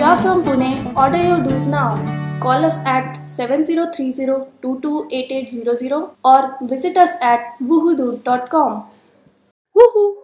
are from Pune, order your Doodh now. Call us at 7030228800 or visit us at woohoodoodh.com. Woohoo!